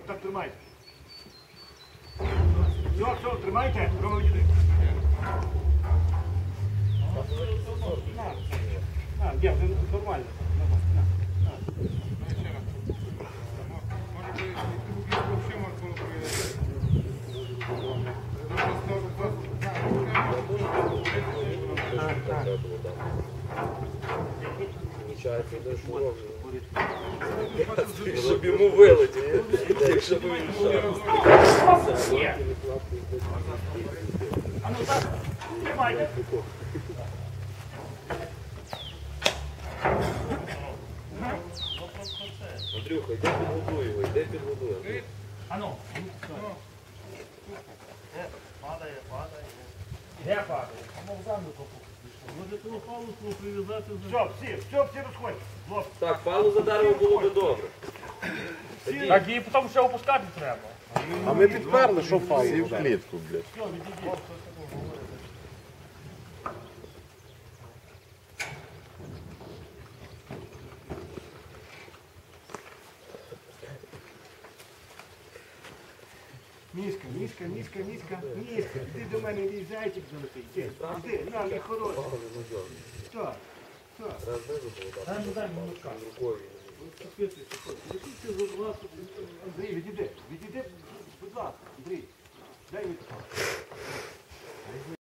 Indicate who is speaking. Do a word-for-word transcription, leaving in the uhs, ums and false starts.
Speaker 1: так тримайте. Все, все, тримайте, Рома відійди. На, на, ні, вже нормально. На, на.
Speaker 2: Може би взагалі можна було перевіряти.
Speaker 3: Щоб йому вилетів, якщо б він шав.
Speaker 1: А ну так, тримайте.
Speaker 3: Андрюха, йде підгодуй його, йде підгодуй.
Speaker 1: А ну. Падає, падає. Де падає? А мов землю попу.
Speaker 4: Може того палусу прив'язати за...
Speaker 1: Все, всі, все, всі розходять. Хлопці.
Speaker 3: Так, палу за дерево було би добре.
Speaker 4: Так її потім ще опускати треба.
Speaker 5: А ми підперли, що фау. Всі в клітку, блядь.
Speaker 4: Все, відійдіть.
Speaker 1: Мішка, мішка, мішка, мішка, мішка. Іди до мене, мій зайчик золотий. Іди, іди, на, мій хороший. Що? Що?
Speaker 4: Дай мені, дай мені молочка.
Speaker 1: Андрій, відійди, відійди, будь ласка, Андрій. Дай мені.